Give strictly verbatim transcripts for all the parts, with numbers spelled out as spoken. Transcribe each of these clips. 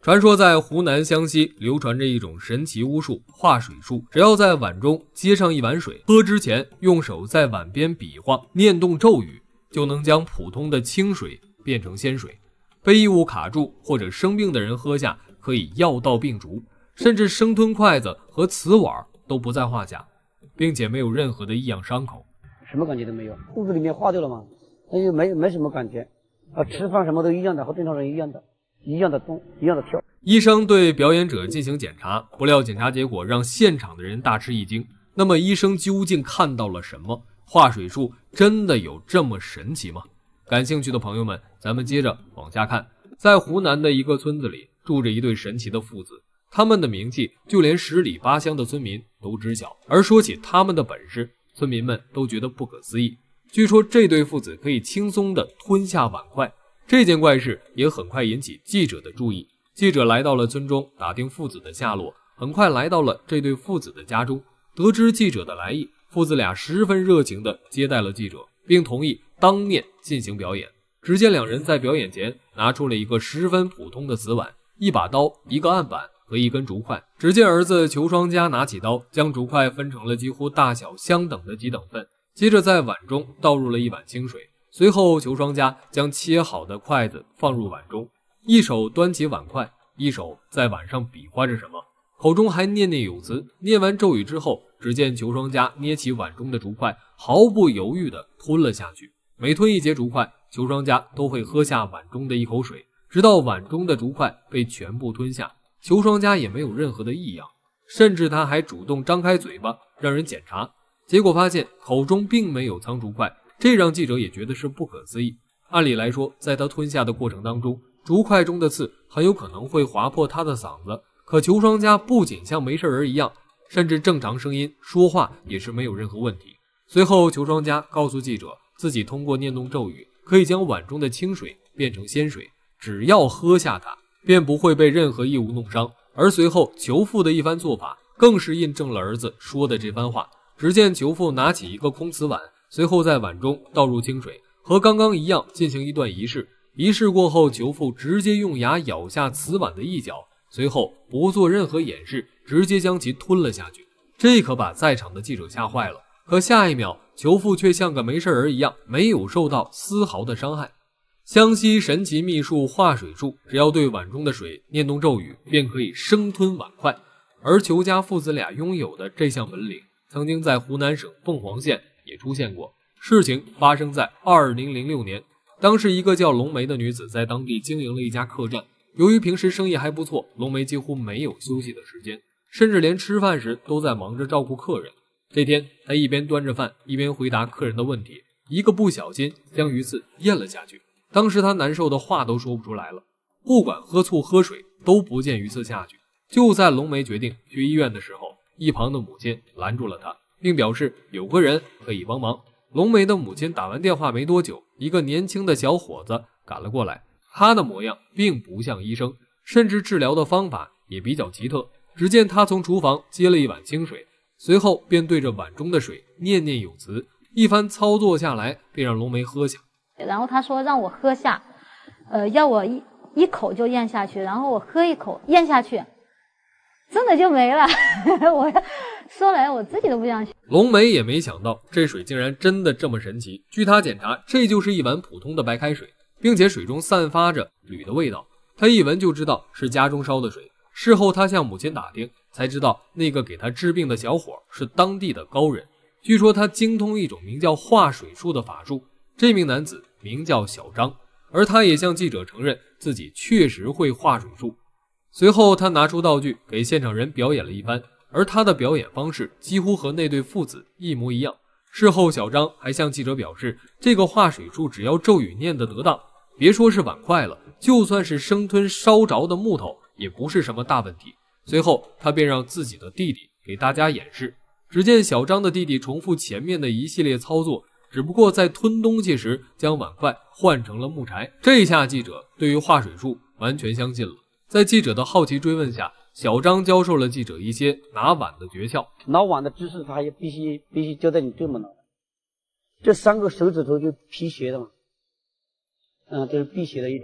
传说在湖南湘西流传着一种神奇巫术——化水术。只要在碗中接上一碗水，喝之前用手在碗边比划，念动咒语，就能将普通的清水变成仙水。被异物卡住或者生病的人喝下，可以药到病除，甚至生吞筷子和瓷碗都不在话下，并且没有任何的异样伤口。 什么感觉都没有，肚子里面化掉了嘛，那就没没什么感觉啊，吃饭什么都一样的，和正常人一样的。一样的动，一样的跳。 医生对表演者进行检查，不料检查结果让现场的人大吃一惊。那么医生究竟看到了什么？化水术真的有这么神奇吗？感兴趣的朋友们，咱们接着往下看。在湖南的一个村子里，住着一对神奇的父子，他们的名气就连十里八乡的村民都知晓。而说起他们的本事，村民们都觉得不可思议。据说这对父子可以轻松地吞下碗筷。这件怪事也很快引起记者的注意。记者来到了村中，打听父子的下落，很快来到了这对父子的家中。得知记者的来意，父子俩十分热情地接待了记者，并同意当面进行表演。只见两人在表演前拿出了一个十分普通的瓷碗、一把刀、一个案板和一根竹筷。只见儿子裘双家拿起刀，将竹筷分成了几乎大小相等的几等份，接着在碗中倒入了一碗清水。随后裘双家将切好的筷子放入碗中，一手端起碗筷，一手在碗上比划着什么，口中还念念有词。念完咒语之后，只见裘双家捏起碗中的竹筷，毫不犹豫地吞了下去。每吞一节竹筷，裘双家都会喝下碗中的一口水，直到碗中的竹筷被全部吞下。裘双家也没有任何的异样，甚至他还主动张开嘴巴让人检查，结果发现口中并没有藏竹筷。这让记者也觉得是不可思议。按理来说，在他吞下的过程当中，竹筷中的刺很有可能会划破他的嗓子，可裘双家不仅像没事人一样，甚至正常声音说话也是没有任何问题。随后裘双家告诉记者，自己通过念动咒语可以将碗中的清水变成仙水，只要喝下它便不会被任何异物弄伤。而随后裘父的一番做法更是印证了儿子说的这番话。只见裘父拿起一个空瓷碗，随后在碗中倒入清水，和刚刚一样进行一段仪式。仪式过后，裘父直接用牙咬下瓷碗的一角，随后不做任何掩饰，直接将其吞了下去。这可把在场的记者吓坏了。可下一秒，裘父却像个没事人一样，没有受到丝毫的伤害。湘西神奇秘术化水术，只要对碗中的水念动咒语，便可以生吞碗筷。而裘家父子俩拥有的这项本领，曾经在湖南省凤凰县也出现过。事情发生在二零零六年，当时一个叫龙梅的女子在当地经营了一家客栈。由于平时生意还不错，龙梅几乎没有休息的时间，甚至连吃饭时都在忙着照顾客人。这天，她一边端着饭，一边回答客人的问题，一个不小心将鱼刺咽了下去。当时她难受的话都说不出来了，不管喝醋喝水都不见鱼刺下去。就在龙梅决定去医院的时候，一旁的母亲拦住了她，并表示有个人可以帮忙。龙梅的母亲打完电话没多久，一个年轻的小伙子赶了过来，他的模样并不像医生，甚至治疗的方法也比较奇特。只见他从厨房接了一碗清水，随后便对着碗中的水念念有词，一番操作下来，便让龙梅喝下。 然后他说让我喝下，呃，要我一一口就咽下去，然后我喝一口咽下去，真的就没了。我说来我自己都不相信。 龙梅也没想到这水竟然真的这么神奇。据她检查，这就是一碗普通的白开水，并且水中散发着铝的味道，她一闻就知道是家中烧的水。事后她向母亲打听，才知道那个给她治病的小伙是当地的高人，据说他精通一种名叫化水术的法术。这名男子名叫小张，而他也向记者承认自己确实会化水术。随后他拿出道具给现场人表演了一番，而他的表演方式几乎和那对父子一模一样。事后小张还向记者表示，这个化水术只要咒语念得得当，别说是碗筷了，就算是生吞烧着的木头也不是什么大问题。随后他便让自己的弟弟给大家演示。只见小张的弟弟重复前面的一系列操作，只不过在吞东西时将碗筷换成了木柴。这下记者对于化水术完全相信了。在记者的好奇追问下，小张教授了记者一些拿碗的诀窍。 拿碗的姿势他也必须必须就在你这么拿，这三个手指头就辟邪的嘛，嗯，这是辟邪的一种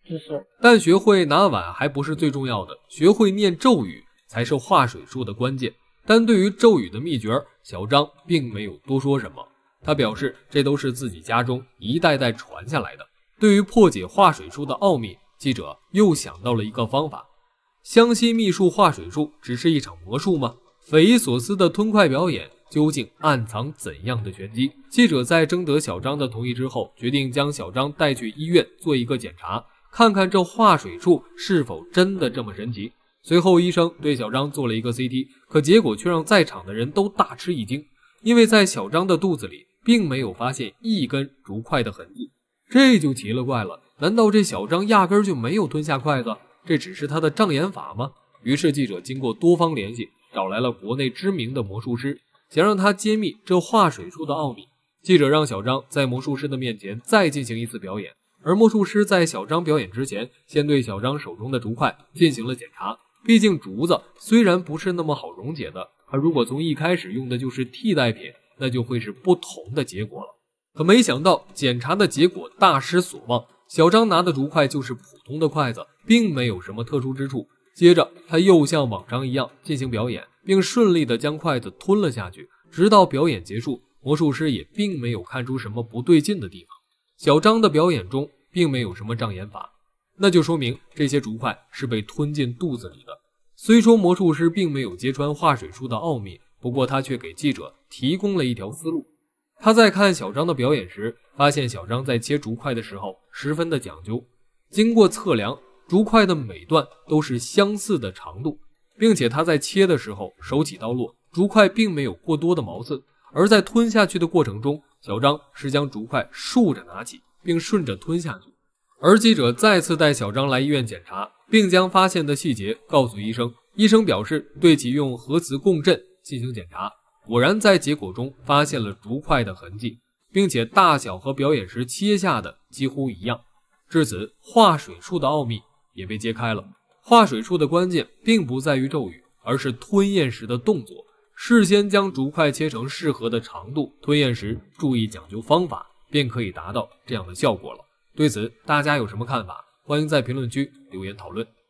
知识。 但学会拿碗还不是最重要的，学会念咒语才是化水术的关键。但对于咒语的秘诀，小张并没有多说什么。他表示这都是自己家中一代代传下来的。对于破解化水术的奥秘，记者又想到了一个方法。湘西秘术化水术只是一场魔术吗？匪夷所思的吞快表演究竟暗藏怎样的玄机？记者在征得小张的同意之后，决定将小张带去医院做一个检查，看看这化水术是否真的这么神奇。随后医生对小张做了一个 C T， 可结果却让在场的人都大吃一惊，因为在小张的肚子里并没有发现一根竹筷的痕迹。这就奇了怪了，难道这小张压根就没有吞下筷子？这只是他的障眼法吗？于是记者经过多方联系，找来了国内知名的魔术师，想让他揭秘这化水术的奥秘。记者让小张在魔术师的面前再进行一次表演，而魔术师在小张表演之前，先对小张手中的竹筷进行了检查。毕竟竹子虽然不是那么好溶解的，可如果从一开始用的就是替代品，那就会是不同的结果了。可没想到检查的结果大失所望，小张拿的竹筷就是普通的筷子，并没有什么特殊之处。接着他又像往常一样进行表演，并顺利地将筷子吞了下去。直到表演结束，魔术师也并没有看出什么不对劲的地方。小张的表演中并没有什么障眼法，那就说明这些竹筷是被吞进肚子里的。虽说魔术师并没有揭穿化水术的奥秘，不过他却给记者提供了一条思路。他在看小张的表演时，发现小张在切竹筷的时候十分的讲究。经过测量，竹筷的每段都是相似的长度，并且他在切的时候手起刀落，竹筷并没有过多的毛刺。而在吞下去的过程中，小张是将竹筷竖着拿起，并顺着吞下去。而记者再次带小张来医院检查，并将发现的细节告诉医生。医生表示对其用核磁共振进行检查，果然在结果中发现了竹筷的痕迹，并且大小和表演时切下的几乎一样。至此，化水术的奥秘也被揭开了。化水术的关键并不在于咒语，而是吞咽时的动作。事先将竹筷切成适合的长度，吞咽时注意讲究方法，便可以达到这样的效果了。对此，大家有什么看法？欢迎在评论区留言讨论。